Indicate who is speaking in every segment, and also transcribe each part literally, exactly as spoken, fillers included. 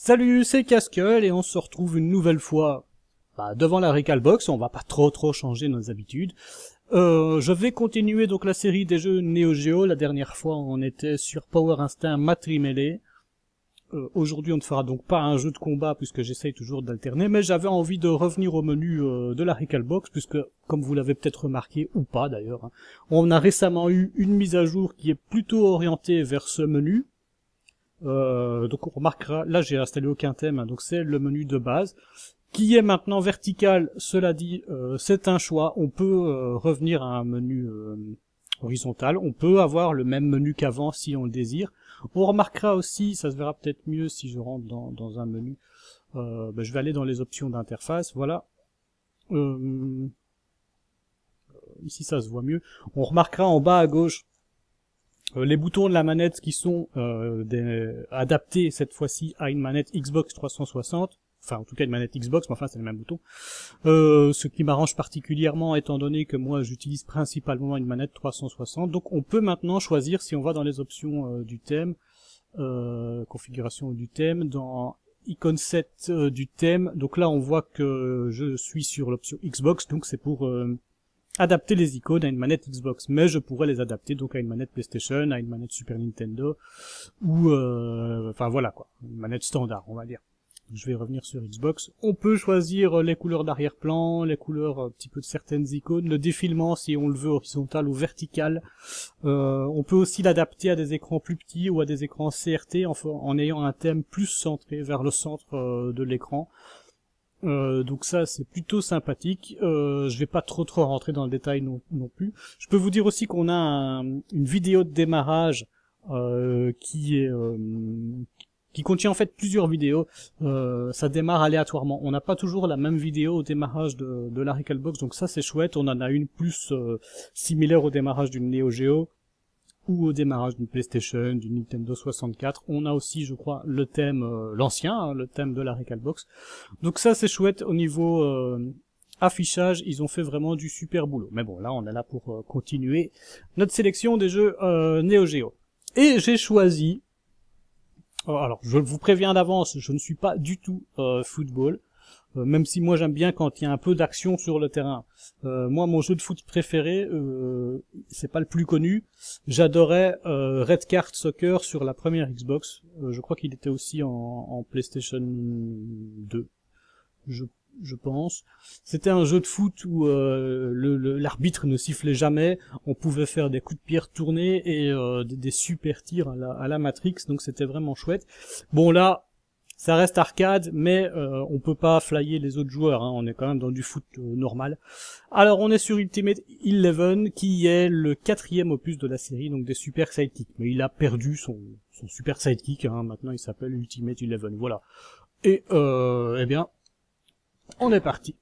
Speaker 1: Salut, c'est Casqueul et on se retrouve une nouvelle fois bah, devant la Recalbox. On va pas trop trop changer nos habitudes. Euh, je vais continuer donc la série des jeux Neo Geo. La dernière fois on était sur Power Instinct Matri Melee. Euh, Aujourd'hui on ne fera donc pas un jeu de combat puisque j'essaye toujours d'alterner, mais j'avais envie de revenir au menu euh, de la Recalbox puisque, comme vous l'avez peut-être remarqué, ou pas d'ailleurs, hein, on a récemment eu une mise à jour qui est plutôt orientée vers ce menu. Euh, donc on remarquera, là j'ai installé aucun thème, hein, donc c'est le menu de base, qui est maintenant vertical. Cela dit, euh, c'est un choix, on peut euh, revenir à un menu euh, horizontal, on peut avoir le même menu qu'avant si on le désire. On remarquera aussi, ça se verra peut-être mieux si je rentre dans, dans un menu, euh, ben je vais aller dans les options d'interface, voilà. Euh, ici ça se voit mieux. On remarquera en bas à gauche Euh, les boutons de la manette qui sont euh, des, adaptés cette fois-ci à une manette Xbox trois cent soixante, enfin en tout cas une manette Xbox, mais enfin c'est les mêmes boutons, euh, ce qui m'arrange particulièrement étant donné que moi j'utilise principalement une manette trois cent soixante, donc on peut maintenant choisir, si on va dans les options euh, du thème, euh, configuration du thème, dans icône sept euh, du thème, donc là on voit que je suis sur l'option Xbox, donc c'est pour... Euh, adapter les icônes à une manette Xbox, mais je pourrais les adapter donc à une manette PlayStation, à une manette Super Nintendo, ou euh, enfin voilà quoi, une manette standard on va dire. Je vais revenir sur Xbox. On peut choisir les couleurs d'arrière-plan, les couleurs un petit peu de certaines icônes, le défilement si on le veut horizontal ou vertical. Euh, on peut aussi l'adapter à des écrans plus petits ou à des écrans C R T en, en ayant un thème plus centré vers le centre euh, de l'écran. Euh, donc ça c'est plutôt sympathique. Euh, je vais pas trop trop rentrer dans le détail non, non plus. Je peux vous dire aussi qu'on a un, une vidéo de démarrage euh, qui est euh, qui contient en fait plusieurs vidéos. Euh, ça démarre aléatoirement. On n'a pas toujours la même vidéo au démarrage de, de la Recalbox, donc ça c'est chouette. On en a une plus euh, similaire au démarrage d'une Neo Geo ou au démarrage d'une PlayStation, d'une Nintendo soixante-quatre. On a aussi, je crois, le thème, euh, l'ancien, hein, le thème de la Recalbox. Donc ça, c'est chouette. Au niveau euh, affichage, ils ont fait vraiment du super boulot. Mais bon, là, on est là pour euh, continuer notre sélection des jeux euh, Neo Geo. Et j'ai choisi... Alors, je vous préviens d'avance, je ne suis pas du tout euh, football. Euh, même si moi j'aime bien quand il y a un peu d'action sur le terrain. Euh, moi mon jeu de foot préféré, euh, c'est pas le plus connu, j'adorais euh, Red Card Soccer sur la première Xbox. Euh, je crois qu'il était aussi en, en PlayStation deux, je, je pense. C'était un jeu de foot où euh, le, le, l'arbitre ne sifflait jamais, on pouvait faire des coups de pierre tournés et euh, des, des super tirs à la, à la Matrix, donc c'était vraiment chouette. Bon là, ça reste arcade, mais euh, on peut pas flyer les autres joueurs, hein, on est quand même dans du foot euh, normal. Alors on est sur Ultimate Eleven, qui est le quatrième opus de la série, donc des Super Sidekicks. Mais il a perdu son, son Super Sidekick, hein, maintenant il s'appelle Ultimate Eleven, voilà. Et euh, eh bien, on est parti.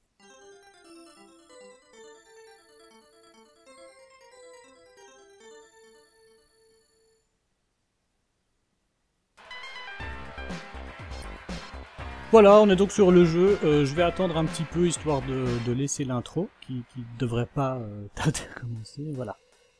Speaker 1: Voilà, on est donc sur le jeu. Euh, je vais attendre un petit peu histoire de, de laisser l'intro, qui, qui devrait pas euh, tarder à commencer. Voilà.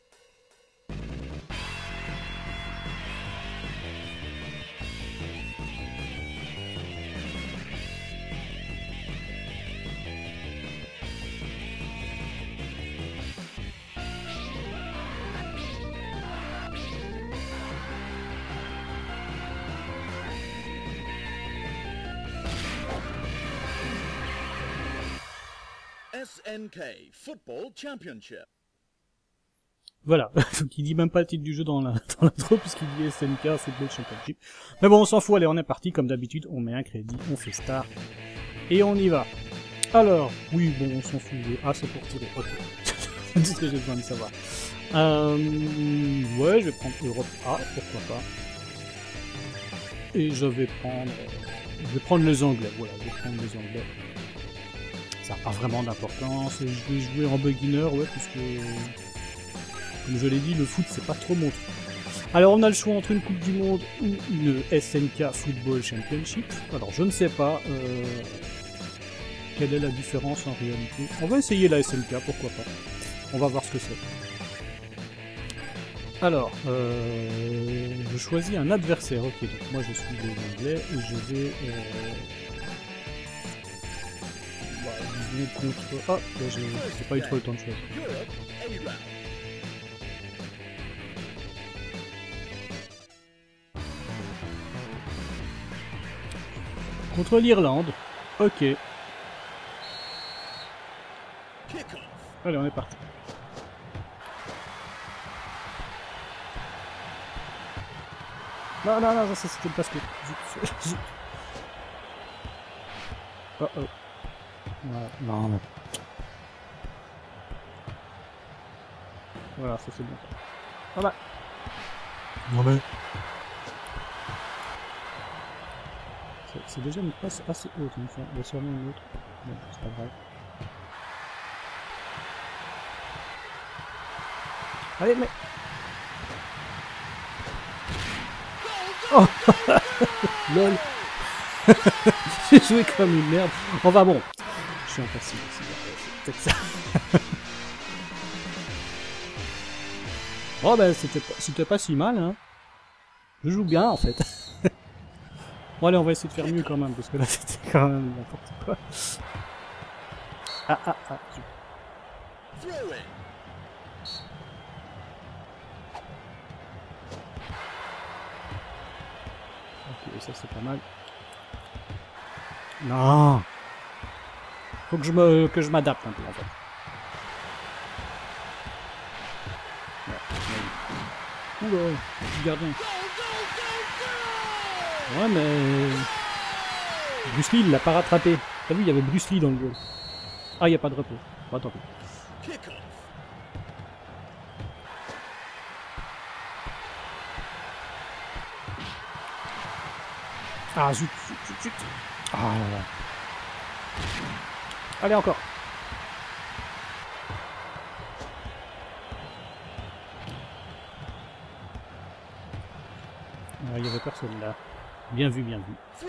Speaker 2: S N K Football Championship.
Speaker 1: Voilà, donc il dit même pas le titre du jeu dans l'intro dans puisqu'il dit S N K Football Championship. Mais bon, on s'en fout, allez, on est parti comme d'habitude, on met un crédit, on fait start, et on y va. Alors, oui, bon, on s'en fout, ah, c'est pour tirer, ok. C'est tout ce que j'ai besoin de savoir. Euh, ouais, je vais prendre Europe A, pourquoi pas. Et je vais prendre, je vais prendre les anglais, voilà, je vais prendre les anglais. Ça n'a pas vraiment d'importance, je vais jouer en beginner, ouais, puisque... Comme je l'ai dit, le foot, c'est pas trop mon truc. Alors, on a le choix entre une Coupe du Monde ou une S N K Football Championship. Alors, je ne sais pas euh, quelle est la différence en réalité. On va essayer la S N K, pourquoi pas. On va voir ce que c'est. Alors, euh, je choisis un adversaire. Ok, donc moi je suis les Anglais et je vais... Euh, bah, disons contre... Ah, là j'ai pas eu trop le temps de choisir. Contre l'Irlande. Ok. Allez, on est parti. Non, non, non, ça c'était le basket. Oh oh. Voilà. Non, mais... Voilà, ça c'est bon. Voilà. Non mais... C'est déjà une passe assez haute, il y a sûrement une autre. Bon, c'est pas grave. Allez, mais... Oh. Lol. J'ai joué comme une merde. Enfin bon. Je suis impassible aussi. C'est peut-être ça. Bon ben c'était pas, c'était pas si mal hein. Je joue bien en fait. Bon allez on va essayer de faire mieux quand même parce que là c'était quand même n'importe quoi. Ah ah ah. Ok ça c'est pas mal. Non. Faut que je me que je m'adapte un peu en fait. Oula, le gardien. Ouais, mais... Bruce Lee, il l'a pas rattrapé. T'as vu, il y avait Bruce Lee dans le goal. Ah, il n'y a pas de repos. Bon, tant pis. Ah, zut, zut, zut, zut. Ah, là, là. Allez, encore. Il n'y avait personne là. Bien vu, bien vu.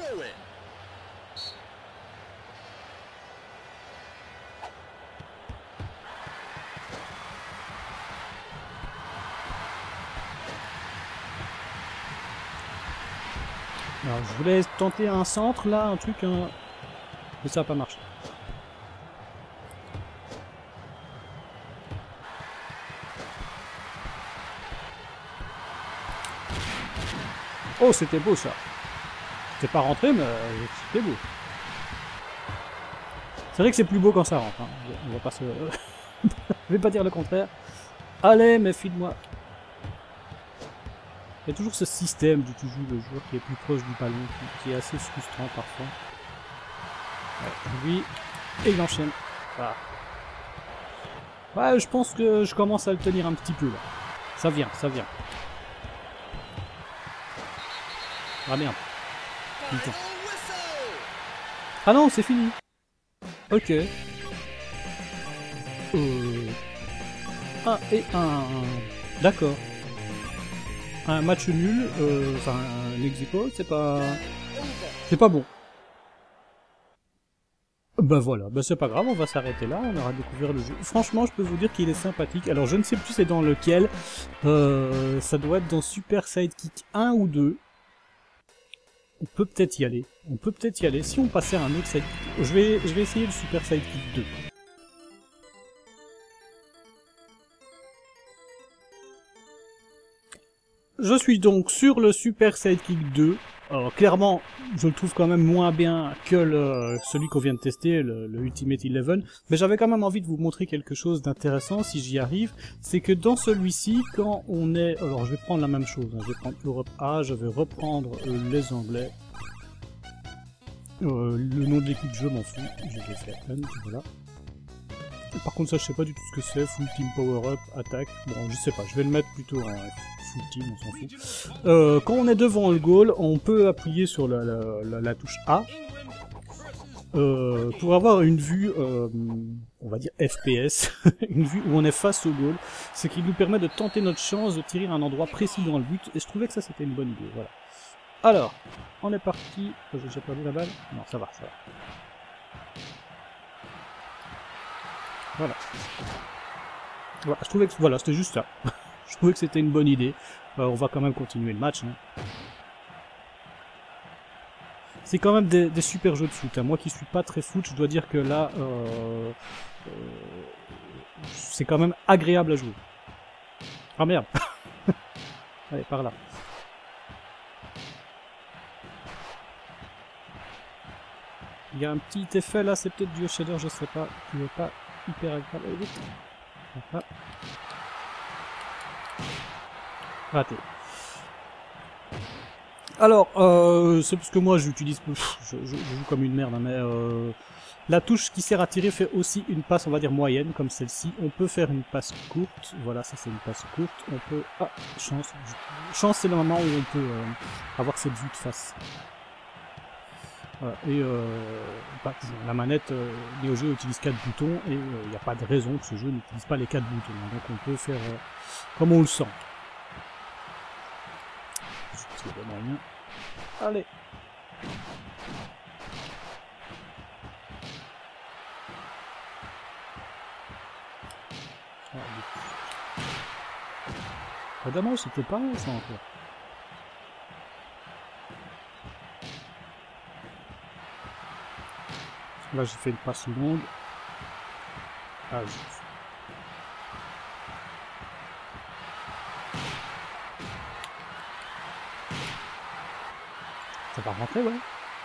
Speaker 1: Alors, je voulais tenter un centre là, un truc, hein... mais ça n'a pas marché. Oh, c'était beau ça. C'était pas rentré, mais c'était beau. C'est vrai que c'est plus beau quand ça rentre. Hein. On va pas se... Je vais pas dire le contraire. Allez, mais file-moi. Il y a toujours ce système du toujours le joueur qui est plus proche du ballon, qui, qui est assez frustrant parfois. Ouais, lui, et il enchaîne. Voilà. Ouais, je pense que je commence à le tenir un petit peu là. Ça vient, ça vient. Ah merde. Putain. Ah non, c'est fini. Ok. Euh... un et un. D'accord. Un match nul, euh, enfin un ex-aequo, c'est pas... C'est pas bon. Bah voilà, bah c'est pas grave, on va s'arrêter là, on aura découvert le jeu. Franchement, je peux vous dire qu'il est sympathique. Alors je ne sais plus c'est dans lequel, euh, ça doit être dans Super Sidekick un ou deux. On peut peut-être y aller, on peut peut-être y aller. Si on passait à un autre Sidekick, je vais, je vais essayer le Super Sidekick deux. Je suis donc sur le Super Sidekick deux. Alors clairement, je le trouve quand même moins bien que le, celui qu'on vient de tester, le, le Ultimate eleven. Mais j'avais quand même envie de vous montrer quelque chose d'intéressant, si j'y arrive. C'est que dans celui-ci, quand on est... Alors je vais prendre la même chose, hein. Je vais prendre Europe A, je vais reprendre euh, les Anglais. Euh, le nom de l'équipe, je m'en fous. Je vais faire Hunt, voilà. Par contre ça je sais pas du tout ce que c'est, Full Team Power Up, attaque, bon je sais pas, je vais le mettre plutôt en Full Team, on s'en fout. Euh, quand on est devant le goal, on peut appuyer sur la, la, la, la touche A euh, pour avoir une vue, euh, on va dire F P S, une vue où on est face au goal, ce qui nous permet de tenter notre chance de tirer à un endroit précis dans le but, et je trouvais que ça c'était une bonne idée, voilà. Alors, on est parti, j'ai perdu la balle, non ça va, ça va. Voilà. Voilà, je trouvais que voilà, c'était juste ça. Je trouvais que c'était une bonne idée. Euh, on va quand même continuer le match. Hein. C'est quand même des, des super jeux de foot. Hein. Moi qui suis pas très foot, je dois dire que là, euh, euh, c'est quand même agréable à jouer. Ah merde. Allez, par là. Il y a un petit effet là, c'est peut-être du shader, je sais pas, qui n'est pas hyper agréable. Allez, vite. Voilà. Raté. Alors, euh, c'est parce que moi j'utilise, je, je, je joue comme une merde, hein, mais euh, la touche qui sert à tirer fait aussi une passe, on va dire moyenne, comme celle-ci. On peut faire une passe courte, voilà, ça c'est une passe courte. On peut, ah, chance, chance c'est le moment où on peut euh, avoir cette vue de face. Voilà. Et euh, bah, la manette euh, Neo Geo utilise quatre boutons et il euh, n'y a pas de raison que ce jeu n'utilise pas les quatre boutons. Hein, donc on peut faire euh, comme on le sent. Allez. Ah, dommage, c'était pas mal ça encore. Là j'ai fait une passe longue. Ah, je... Ça va rentrer, ouais.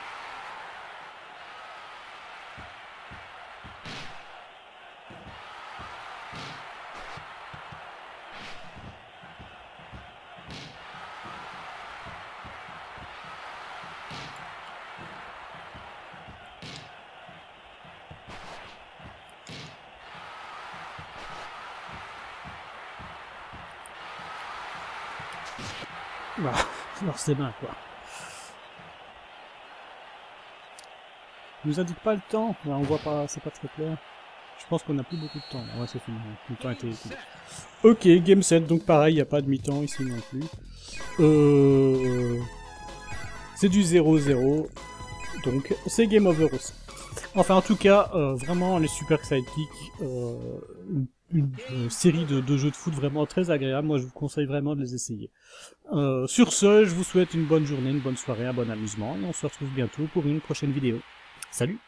Speaker 1: Voilà, alors c'est bien quoi. Il nous indique pas le temps, là, on voit pas, c'est pas très clair. Je pense qu'on n'a plus beaucoup de temps. Ouais, c'est fini, le temps a été écoulé. Ok, game set, donc pareil, il n'y a pas de mi-temps ici non plus. Euh... C'est du zéro zéro, donc c'est game over aussi. Enfin, en tout cas, euh, vraiment, les Super Sidekick, euh, une, une, une série de, de jeux de foot vraiment très agréable. Moi, je vous conseille vraiment de les essayer. Euh, sur ce, je vous souhaite une bonne journée, une bonne soirée, un bon amusement, et on se retrouve bientôt pour une prochaine vidéo. Salut!